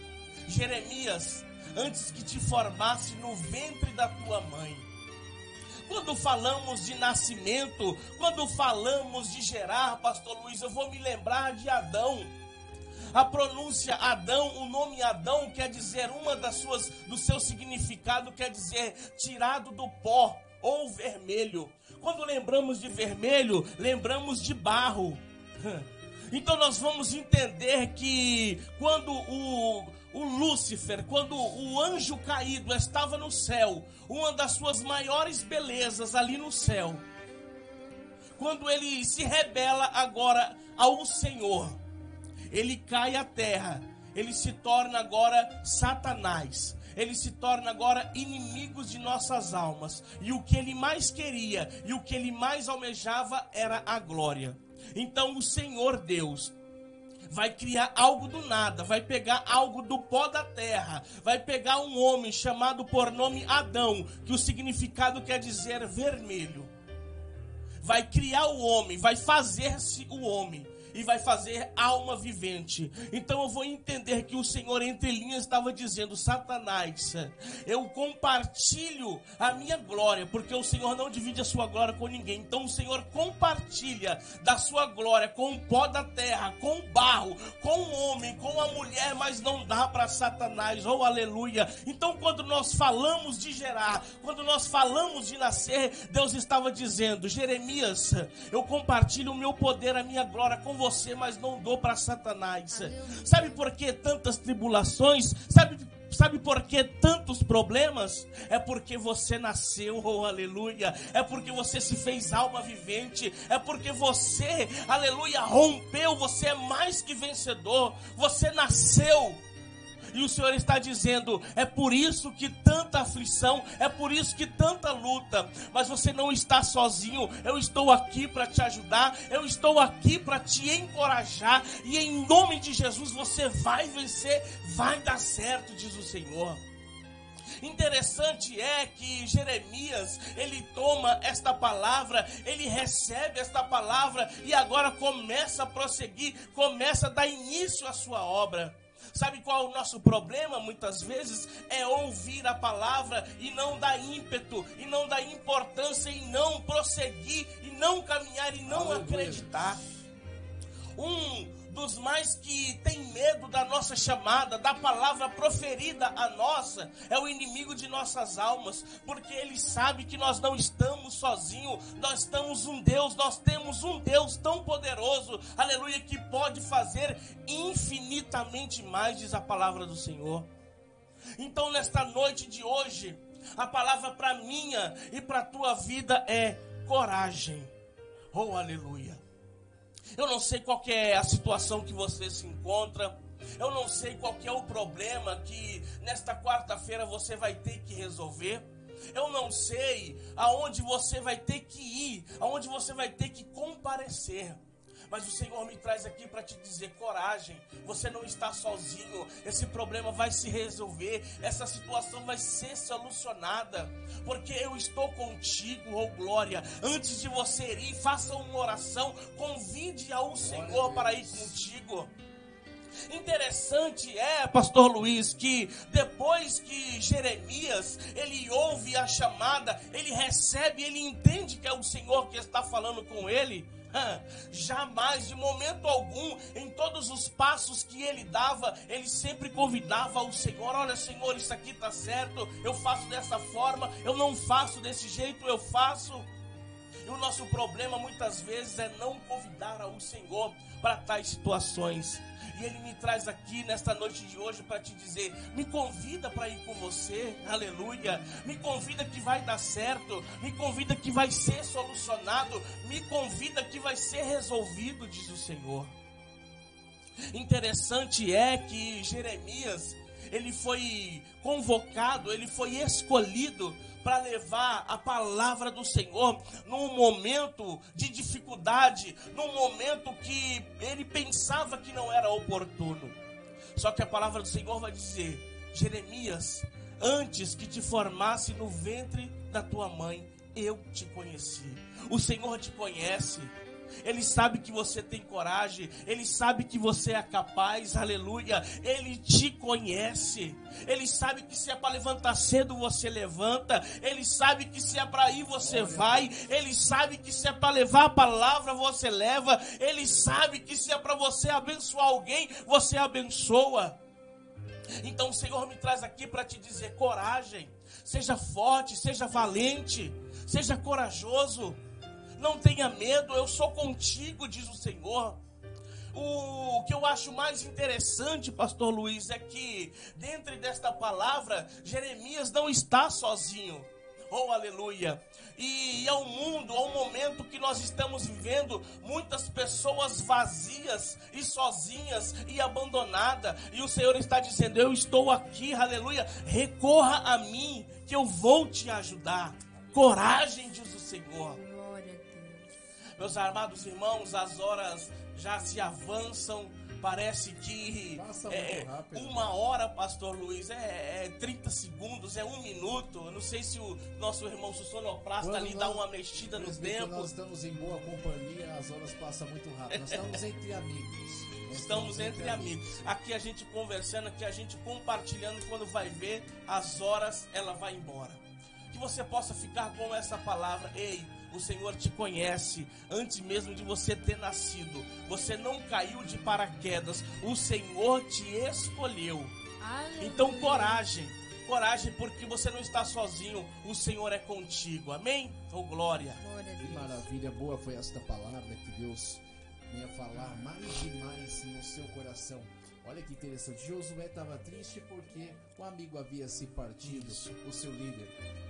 Jeremias, antes que te formasse no ventre da tua mãe. Quando falamos de nascimento, quando falamos de gerar, pastor Luiz, eu vou me lembrar de Adão. A pronúncia Adão, o nome Adão quer dizer, uma das suas, do seu significado quer dizer tirado do pó ou vermelho. Quando lembramos de vermelho, lembramos de barro. Então nós vamos entender que quando o, o Lúcifer, quando o anjo caído estava no céu, uma das suas maiores belezas ali no céu, quando ele se rebela agora ao Senhor, ele cai à terra, ele se torna agora Satanás. Ele se torna agora inimigos de nossas almas. E o que ele mais queria e o que ele mais almejava era a glória. Então o Senhor Deus vai criar algo do nada, vai pegar algo do pó da terra, vai pegar um homem chamado por nome Adão, que o significado quer dizer vermelho. Vai criar o homem, vai fazer-se o homem. E vai fazer alma vivente. Então eu vou entender que o Senhor entre linhas estava dizendo, Satanás, eu compartilho a minha glória, porque o Senhor não divide a sua glória com ninguém. Então o Senhor compartilha da sua glória com o pó da terra, com o barro, com o homem, com a mulher, mas não dá para Satanás, oh aleluia. Então quando nós falamos de gerar, quando nós falamos de nascer, Deus estava dizendo, Jeremias, eu compartilho o meu poder, a minha glória com você, mas não dou para Satanás. Sabe por que tantas tribulações? Sabe, sabe por que tantos problemas? É porque você nasceu, oh aleluia. É porque você se fez alma vivente. É porque você, aleluia, rompeu. Você é mais que vencedor. Você nasceu. E o Senhor está dizendo, é por isso que tanta aflição, é por isso que tanta luta, mas você não está sozinho, eu estou aqui para te ajudar, eu estou aqui para te encorajar, e em nome de Jesus você vai vencer, vai dar certo, diz o Senhor. Interessante é que Jeremias, ele toma esta palavra, ele recebe esta palavra, e agora começa a prosseguir, começa a dar início à sua obra. Sabe qual é o nosso problema? Muitas vezes é ouvir a palavra e não dar ímpeto, e não dar importância, e não prosseguir, e não caminhar, e não acreditar. Um dos mais que tem medo da nossa chamada, da palavra proferida a nossa, é o inimigo de nossas almas, porque ele sabe que nós não estamos sozinhos, nós temos um Deus, nós temos um Deus tão poderoso, aleluia, que pode fazer infinitamente mais, diz a palavra do Senhor. Então nesta noite de hoje, a palavra para minha e para a tua vida é coragem, oh aleluia. Eu não sei qual que é a situação que você se encontra. Eu não sei qual que é o problema que nesta quarta-feira você vai ter que resolver. Eu não sei aonde você vai ter que ir, aonde você vai ter que comparecer. Mas o Senhor me traz aqui para te dizer, coragem, você não está sozinho, esse problema vai se resolver, essa situação vai ser solucionada, porque eu estou contigo, oh glória. Antes de você ir, faça uma oração, convide ao Senhor para ir contigo. Interessante é, pastor Luiz, que depois que Jeremias, ele ouve a chamada, ele recebe, ele entende que é o Senhor que está falando com ele, jamais, de momento algum, em todos os passos que ele dava, ele sempre convidava o Senhor, olha Senhor, isso aqui está certo, eu faço dessa forma, eu não faço desse jeito, eu faço. E o nosso problema muitas vezes é não convidar ao Senhor para tais situações. E Ele me traz aqui nesta noite de hoje para te dizer, me convida para ir com você, aleluia. Me convida que vai dar certo, me convida que vai ser solucionado, me convida que vai ser resolvido, diz o Senhor. Interessante é que Jeremias, ele foi convocado, ele foi escolhido para levar a palavra do Senhor num momento de dificuldade, num momento que ele pensava que não era oportuno. Só que a palavra do Senhor vai dizer, Jeremias, Antes que te formasse no ventre da tua mãe, eu te conheci. O Senhor te conhece. Ele sabe que você tem coragem. Ele sabe que você é capaz. Aleluia. Ele te conhece. Ele sabe que se é para levantar cedo, você levanta. Ele sabe que se é para ir, você vai. Ele sabe que se é para levar a palavra, você leva. Ele sabe que se é para você abençoar alguém, você abençoa. Então o Senhor me traz aqui para te dizer: coragem. Seja forte, seja valente, seja corajoso. Não tenha medo, eu sou contigo, diz o Senhor. O que eu acho mais interessante, pastor Luiz, é que dentro desta palavra, Jeremias não está sozinho. Oh, aleluia. E ao mundo, ao momento que nós estamos vivendo, muitas pessoas vazias e sozinhas e abandonadas. E o Senhor está dizendo: eu estou aqui, aleluia. Recorra a mim, que eu vou te ajudar. Coragem, diz o Senhor. Meus amados irmãos, as horas já se avançam. Parece que é, uma hora, pastor Luiz, é, é trinta segundos, é um minuto. Eu não sei se o nosso irmão sonoplasta ali dá uma mexida no tempo. Nós estamos em boa companhia, as horas passam muito rápido. Nós estamos entre amigos. Nós estamos entre amigos. amigos. Aqui a gente conversando, aqui a gente compartilhando. Quando vai ver, as horas, ela vai embora. Que você possa ficar com essa palavra: ei, o Senhor te conhece antes mesmo de você ter nascido. Você não caiu de paraquedas. O Senhor te escolheu. Aleluia. Então coragem. Coragem, porque você não está sozinho. O Senhor é contigo. Amém? Oh, glória. glória que maravilha. Boa foi esta palavra que Deus vinha falar mais e mais no seu coração. Olha que interessante. Josué estava triste porque o amigo havia se partido, Isso. o seu líder.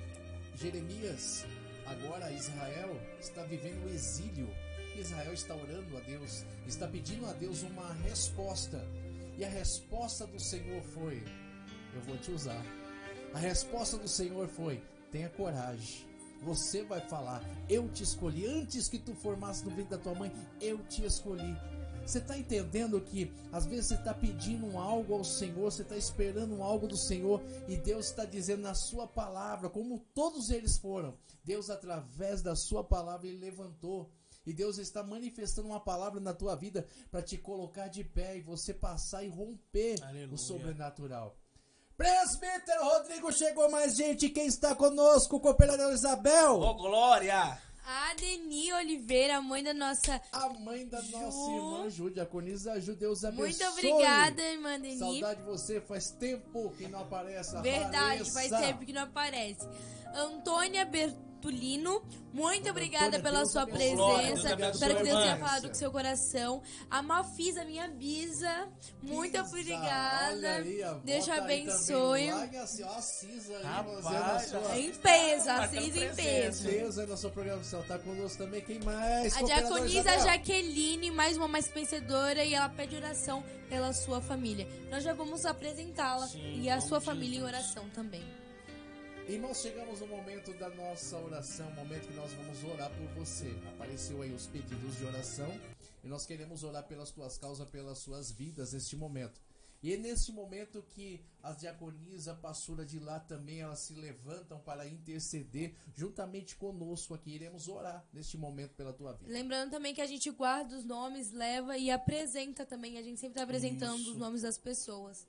Jeremias, agora Israel está vivendo o exílio. Israel está orando a Deus, está pedindo a Deus uma resposta. E a resposta do Senhor foi: eu vou te usar. A resposta do Senhor foi: tenha coragem. Você vai falar: eu te escolhi. Antes que tu formasse no ventre da tua mãe, eu te escolhi. Você está entendendo que às vezes você está pedindo algo ao Senhor, você está esperando algo do Senhor, e Deus está dizendo na sua palavra, como todos eles foram, Deus através da sua palavra ele levantou, e Deus está manifestando uma palavra na tua vida para te colocar de pé e você passar e romper Aleluia. O sobrenatural. Presbítero Rodrigo, chegou mais gente. Quem está conosco? Cooperadora Isabel. Oh, glória! A Deni Oliveira, mãe da nossa A mãe da Ju. nossa irmã Ju, diaconisa Ju, Deus abençoe. Muito obrigada, irmã Deni. Saudade de você, faz tempo que não aparece. A Verdade, Vanessa. faz tempo que não aparece. Antônia Bertolino, muito obrigada Antônia, pela Deus sua abençoe. presença. Deus Espero que Deus abençoe, tenha irmã. falado com seu coração. A Mafisa, minha bisa, muito Isa, obrigada. olha aí, a Deus te avó tá aí abençoe. também. Larga assim, ó, a Cisa aí, Rapaz, nós é na sua... Em peso, Marcando assim em presença. peso. Deus é na sua programação, tá conosco também. Quem mais? A Cooperadora diaconisa Isabel. Jaqueline, mais uma mais vencedora, e ela pede oração pela sua família. Nós já vamos apresentá-la Sim, e a em sua nome de família em Jesus. oração também. Irmãos, chegamos no momento da nossa oração, momento que nós vamos orar por você. Apareceu aí os pedidos de oração e nós queremos orar pelas tuas causas, pelas suas vidas neste momento. E é neste momento que as diaconisas, a pastora de lá também, elas se levantam para interceder juntamente conosco aqui. Iremos orar neste momento pela tua vida. Lembrando também que a gente guarda os nomes, leva e apresenta também. A gente sempre está apresentando Isso. os nomes das pessoas.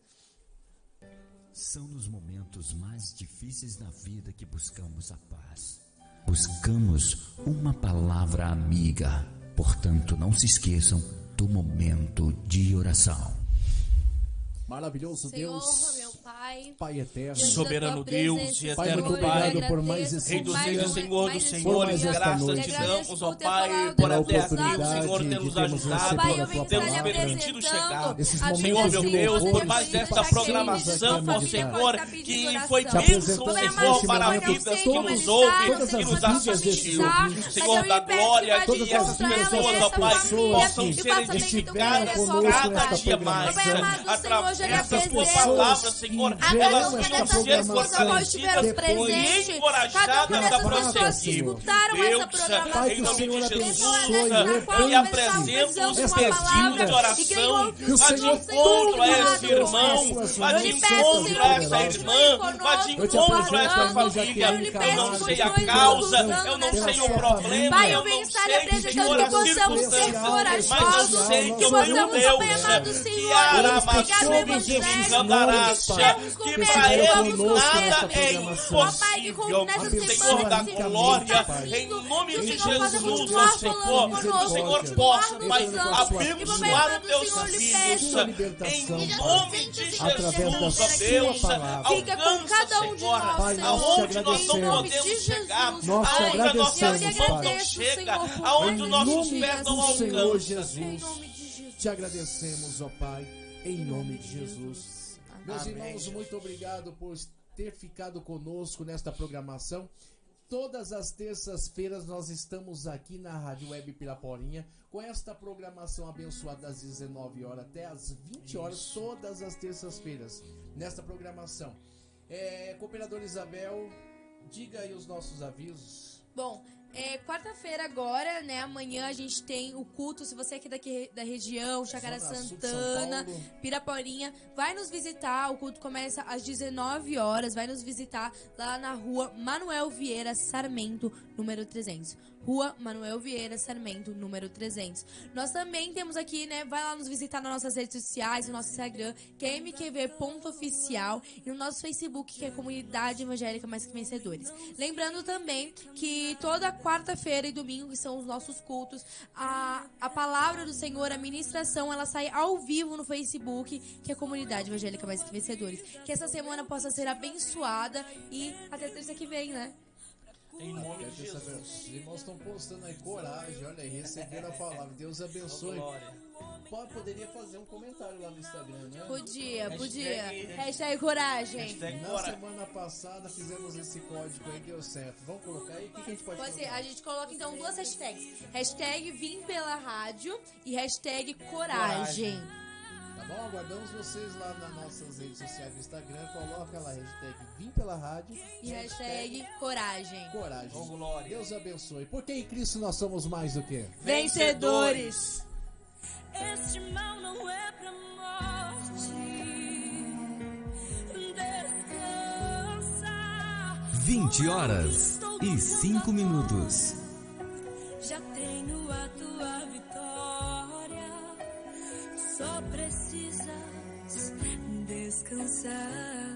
São nos momentos mais difíceis da vida que buscamos a paz. Buscamos uma palavra amiga. Portanto, não se esqueçam do momento de oração. Maravilhoso Senhor, Deus, meu Pai, Pai eterno, diante da Soberano tua Deus presença, e Pai, eterno muito Senhor, eu obrigado por agradeço mais esse Rei dos mais reis, um- Senhor mais dos esse senhores, mais esta graças noite. te Eu agradeço damos, ó por ter Pai, falado por da até tua aqui o palavra. Senhor ter nos ajudado, Pai, eu venho ter estar nos lhe permitido chegar. apresentando Esses a momentos Senhor, meu vida de Deus, louvor, por mais de desta Jaqueline, programação, sua ó família Senhor, pode pedir que oração. foi Te bênção, apresentamos Senhor, neste para a momento vida que todos- nos ouve, todas as que nos vidas desse assistiu. ouvinte. Senhor da glória, que Todas essas as vidas pessoas, dessas ó Pai, pessoas possam que ser estiveram edificadas conosco cada nesta dia mais, programação. Pai amado, Senhor, já lhe através da tua apresento palavra, Pessoas Senhor, A elas pessoa venham dessas ser pessoas após estiveram fortalecidas e presentes, cada uma encorajadas dessas a pessoas que prosseguir. escutaram essa Deus, programação, em nome de Jesus, na qual eu lhe eles estavam apresento precisando de os uma pedidos palavra, de e oração, creio que o vá de Senhor encontro a tem esse irmão, vá de Eu lhe peço, encontro Senhor, a que essa continue irmã, conosco, vá de eu te encontro a essa apresento, família. eu lhe Eu peço não que sei a continue causa, nos eu não usando sei o nessa problema, Pai, eu eu venho não estar sei de apresentando fora que possamos ser circunstância, corajosos, mas eu sei que que o meu possamos Deus, apanhar do que Senhor, Arabassu, pegar no que Evangelho, Andarássia, estamos com que medo, para ele vamos com nada medo. é Ó Pai, que com impossível. nessa Senhor semana da que glória, está em vindo, nome que o de Senhor possa Jesus, continuar ó Senhor, falando que o conosco, Senhor continuar possa, nos Pai, usando. abençoar os teus Senhor, lhe filhos, peço, em nome de Jesus, através da ó sua Deus, palavra. Fica com cada um de Senhor, nós, Senhor, aonde em nós não nome de podemos chegar, Jesus. Nós te aonde a nossa agradecemos, mão não Pai. chega, Senhor, aonde por os nossos nome pés não do Senhor alcançam. Jesus, Em nome de Jesus. Te agradecemos, ó Pai, em nome de Jesus. Meus Amém, irmãos, Jesus. muito obrigado por ter ficado conosco nesta programação. Todas as terças-feiras nós estamos aqui na Rádio Web Piraporinha com esta programação abençoada das dezenove horas até as vinte horas, todas as terças-feiras, nesta programação. É, Cooperadora Isabel, diga aí os nossos avisos. Bom, é quarta-feira agora, né? Amanhã a gente tem o culto. Se você é aqui daqui da região, Chácara Zona Sul de São Santana, Paulo. Piraporinha, vai nos visitar. O culto começa às dezenove horas. Vai nos visitar lá na rua Manuel Vieira Sarmento, número trezentos. Rua Manuel Vieira Sarmento, número trezentos. Nós também temos aqui, né? Vai lá nos visitar nas nossas redes sociais, no nosso Instagram, que é m q v ponto oficial, e no nosso Facebook, que é Comunidade Evangélica Mais Que Vencedores. Lembrando também que toda quarta-feira e domingo, que são os nossos cultos, a, a palavra do Senhor, a ministração, ela sai ao vivo no Facebook, que é Comunidade Evangélica Mais Que Vencedores. Que essa semana possa ser abençoada e até terça que vem, né? Em nome de Quero saber, Jesus. os irmãos estão postando aí coragem, olha aí, receberam a palavra. Deus abençoe. Glória. Pô, poderia fazer um comentário lá no Instagram, né? Podia, podia. Hashtag- Hashtag coragem. Hashtag Na coragem. semana passada fizemos esse código aí, deu certo. Vamos colocar aí? O que, que a gente pode Pode ser, colocar? a gente coloca então duas hashtags. Hashtag Vim Pela Rádio e hashtag Coragem. Tá bom? Aguardamos vocês lá nas nossas redes sociais do Instagram. Coloca lá a hashtag Vim Pela Rádio E hashtag Coragem. Coragem. Oh, glória. Deus abençoe. Porque em Cristo nós somos mais do que? Vencedores. Este mal não é pra morte. Descansa. vinte horas e cinco minutos. Já tenho a tua vitória. Só precisas descansar.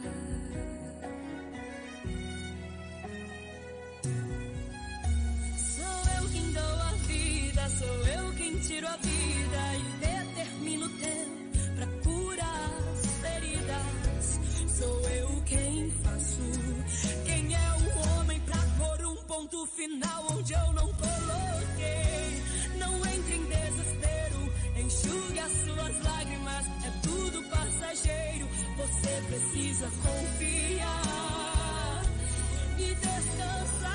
Sou eu quem dou a vida, sou eu quem tiro a vida e determino o tempo pra curar as feridas. Sou eu quem faço, quem é o homem pra pôr um ponto final onde eu não coloquei. Não entre em desespero, enxugue as suas lágrimas, é tudo passageiro. Você precisa confiar e descansar.